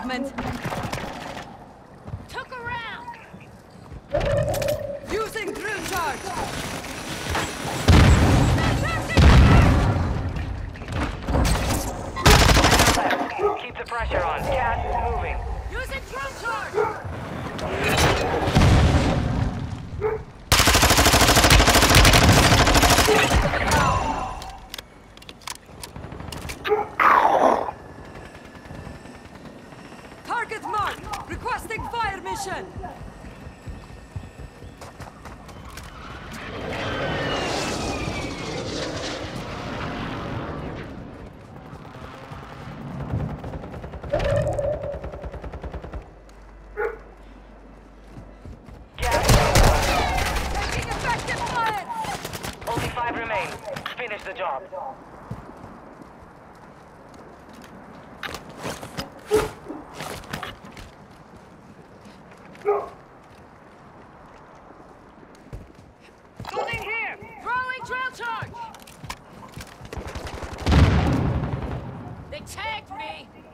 movement. Took a round. Using drill charge. Keep the pressure on. Gas is moving. Using drill charge. Target marked. Requesting fire mission. Taking effective fire. Only 5 remain. Finish the job. Moving here! Throwing drill charge. They tagged me.